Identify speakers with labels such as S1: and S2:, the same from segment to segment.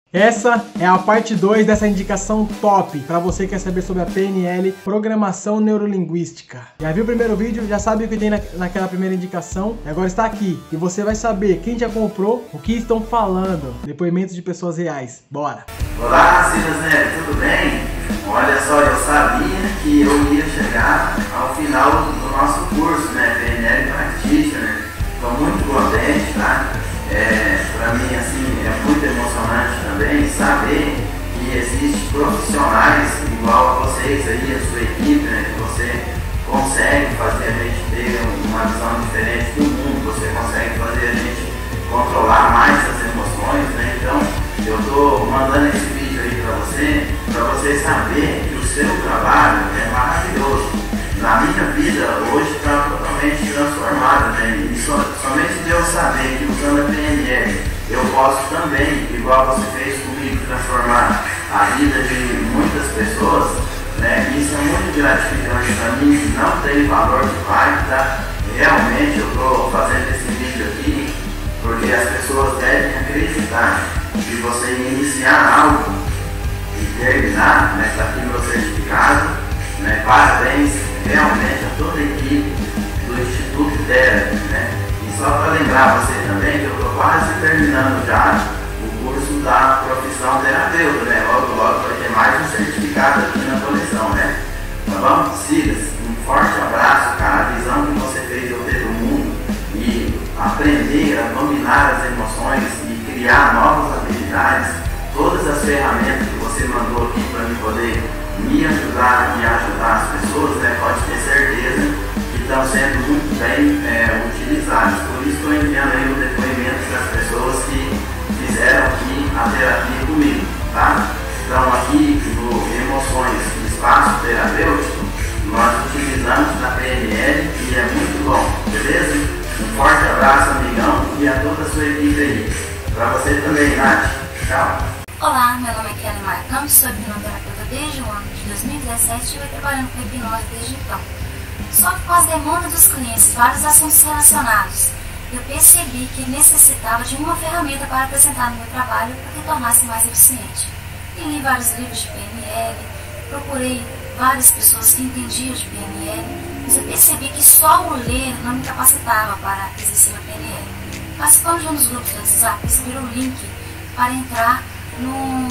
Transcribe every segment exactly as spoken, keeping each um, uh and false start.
S1: Essa é a parte dois dessa indicação top para você que quer saber sobre a P N L, Programação Neurolinguística. Já viu o primeiro vídeo? Já sabe o que tem na, naquela primeira indicação? E agora está aqui. E você vai saber quem já comprou, o que estão falando. Depoimentos de pessoas reais. Bora!
S2: Olá, Silas Nery, tudo bem? Olha só, eu sabia que eu ia chegar ao final do nosso curso, né? P N L Practitioner. Estou muito contente, tá? É, para mim, assim, é muito emocionante também saber que existem profissionais igual a vocês aí, a sua equipe, né, que você consegue fazer a gente ter uma visão diferente do mundo, você consegue fazer a gente controlar mais as emoções, né? Então, eu estou mandando esse vídeo aí para você, para você saber que o seu trabalho é maravilhoso. Na minha vida hoje está totalmente transformada, né? E so, somente Deus saber que usando a P N L eu posso também, igual você fez comigo, transformar a vida de muitas pessoas, né? Isso é muito gratificante para mim, não tem valor que pague, tá? Realmente eu estou fazendo esse vídeo aqui porque as pessoas devem acreditar que você iniciar algo e terminar, né? Está aqui meu certificado, né? Parabéns realmente a toda a equipe do Instituto Tera, né? E só para lembrar você também que eu estou quase terminando já o curso da profissão terapeuta, né? Logo, logo vai ter mais um certificado aqui na coleção, né? Tá bom? Silas, um forte abraço, cara. A visão que você fez eu ter do mundo e aprender a dominar as emoções e criar novas habilidades, todas as ferramentas que você mandou aqui para mim poder me ajudar e ajudar as pessoas, né, pode ter certeza que estão sendo muito bem é, utilizadas. Por isso estou enviando aí o depoimento das pessoas que fizeram aqui a terapia comigo, tá? Então aqui no Emoções do Espaço Terapêutico, nós utilizamos na P N L e é muito bom, beleza? Um forte abraço, amigão, e a toda a sua equipe aí. Para você também, Nath. Tchau.
S3: Olá, meu nome é Kelly Marcão, sou hipnoterapeuta desde o ano de dois mil e dezessete e venho trabalhando com hipnose desde então. Só que com as demandas dos clientes, vários assuntos relacionados, eu percebi que necessitava de uma ferramenta para acrescentar no meu trabalho para que tornasse mais eficiente. E li vários livros de P N L, procurei várias pessoas que entendiam de P N L, mas eu percebi que só o ler não me capacitava para exercer a P N L. Participando de um dos grupos do WhatsApp, recebi um link para entrar num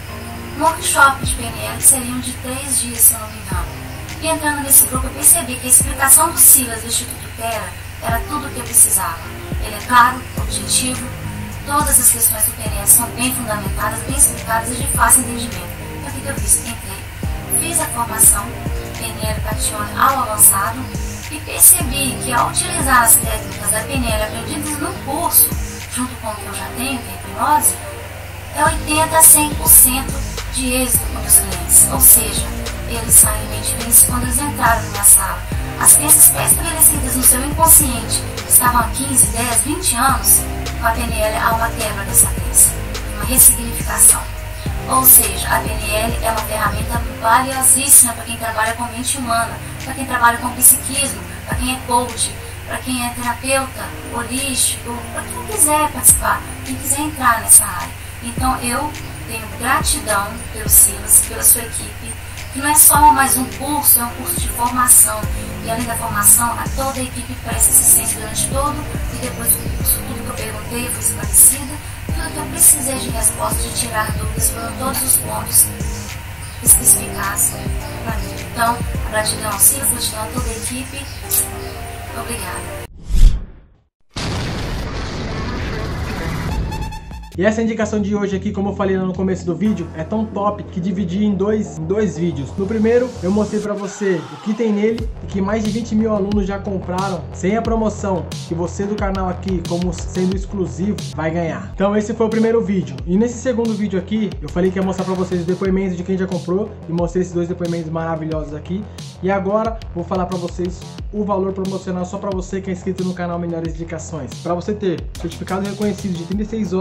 S3: workshop de P N L que seriam de três dias, se eu não me engano. E entrando nesse grupo eu percebi que a explicação do Silas do Instituto Tera era tudo o que eu precisava. Ele é claro, objetivo, todas as questões do P N L são bem fundamentadas, bem explicadas e de fácil entendimento. Então o que eu fiz? Entrei, fiz a formação P N L Practitioner ao avançado e percebi que ao utilizar as técnicas da P N L aprendidas no curso, junto com o que eu já tenho, que é a hipnose, é oitenta a cem por cento de êxito com os clientes, ou seja, eles saem bem felizes quando eles entraram numa sala. As crenças pré-estabelecidas no seu inconsciente estavam há quinze, dez, vinte anos, com a P N L há uma quebra dessa crença, uma ressignificação. Ou seja, a P N L é uma ferramenta valiosíssima para quem trabalha com mente humana, para quem trabalha com psiquismo, para quem é coach, para quem é terapeuta, holístico, para quem quiser participar, quem quiser entrar nessa área. Então eu tenho gratidão pelo Silas, pela sua equipe, que não é só mais um curso, é um curso de formação. E além da formação, a toda a equipe presta assistência durante todo e depois do curso. Tudo que eu perguntei foi esclarecido, tudo que eu precisei de resposta, de tirar dúvidas, foram todos os pontos especificados para mim. Então, a gratidão ao Silas, gratidão a toda a equipe. Obrigada.
S1: E essa indicação de hoje aqui, como eu falei no começo do vídeo, é tão top que dividi em dois, em dois vídeos. No primeiro, eu mostrei pra você o que tem nele e que mais de vinte mil alunos já compraram sem a promoção que você do canal aqui, como sendo exclusivo, vai ganhar. Então esse foi o primeiro vídeo. E nesse segundo vídeo aqui, eu falei que ia mostrar pra vocês os depoimentos de quem já comprou e mostrei esses dois depoimentos maravilhosos aqui. E agora, vou falar pra vocês o valor promocional só pra você que é inscrito no canal Melhores Indicações. Pra você ter certificado reconhecido de trinta e seis horas, mais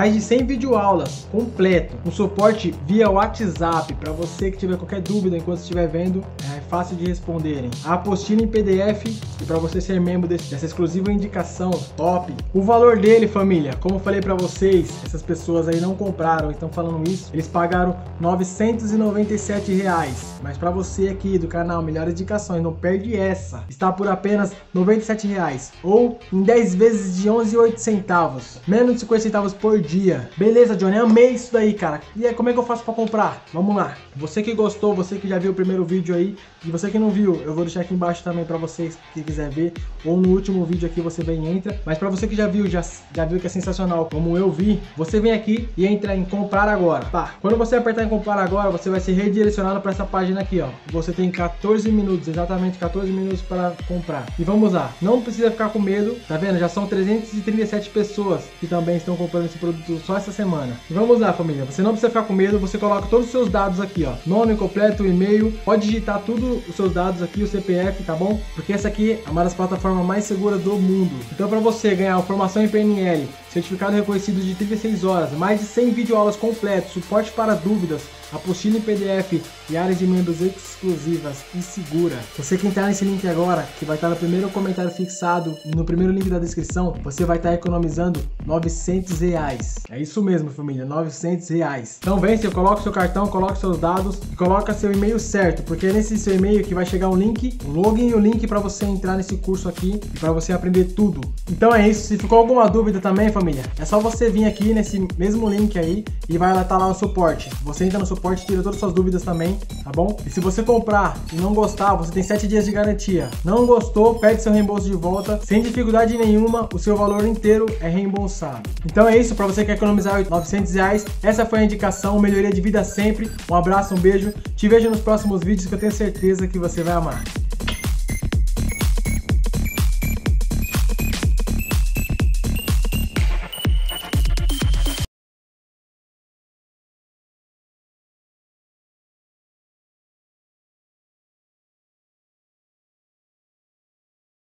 S1: mais de cem videoaulas completo, com suporte via WhatsApp para você que tiver qualquer dúvida enquanto estiver vendo, é fácil de responderem. A apostila em P D F e para você ser membro desse, dessa exclusiva indicação top. O valor dele, família, como eu falei para vocês, essas pessoas aí não compraram, estão falando isso, eles pagaram novecentos e noventa e sete reais, mas para você aqui do canal Melhores Indicações, não perde essa, está por apenas noventa e sete reais, ou em dez vezes de onze reais e oito centavos, menos de cinquenta centavos por dia. Beleza, Johnny, amei isso daí, cara. E aí, como é que eu faço para comprar? Vamos lá. Você que gostou, você que já viu o primeiro vídeo aí, e você que não viu, eu vou deixar aqui embaixo também para vocês que quiser ver, ou no último vídeo aqui você vem e entra. Mas para você que já viu, já, já viu que é sensacional, como eu vi, você vem aqui e entra em comprar agora. Tá. Quando você apertar em comprar agora, você vai ser redirecionado para essa página aqui, ó. Você tem quatorze minutos, exatamente quatorze minutos para comprar. E vamos lá. Não precisa ficar com medo, tá vendo? Já são trezentas e trinta e sete pessoas que também estão comprando esse produto só essa semana. E vamos lá, família. Você não precisa ficar com medo, você coloca todos os seus dados aqui, ó. Nome completo, e-mail, pode digitar tudo os seus dados aqui, o C P F, tá bom? Porque essa aqui é uma das plataformas mais seguras do mundo. Então, para você ganhar formação em P N L, certificado reconhecido de trinta e seis horas, mais de cem videoaulas completas, suporte para dúvidas, apostila em P D F e áreas de membros exclusivas e segura. Você que entrar nesse link agora, que vai estar no primeiro comentário fixado, no primeiro link da descrição, você vai estar economizando novecentos reais. É isso mesmo, família, novecentos reais. Então vem, você coloca o seu cartão, coloca seus dados e coloca seu e-mail certo, porque é nesse seu e-mail que vai chegar um link, um login e o link para você entrar nesse curso aqui e para você aprender tudo. Então é isso. Se ficou alguma dúvida também, família, é só você vir aqui nesse mesmo link aí e vai lá, tá lá o suporte. Você entra no suporte, tira todas as suas dúvidas também, tá bom? E se você comprar e não gostar, você tem sete dias de garantia. Não gostou, pede seu reembolso de volta, sem dificuldade nenhuma, o seu valor inteiro é reembolsado. Então é isso, para você que quer economizar novecentos reais, essa foi a indicação, melhoria de vida sempre. Um abraço, um beijo, te vejo nos próximos vídeos que eu tenho certeza que você vai amar.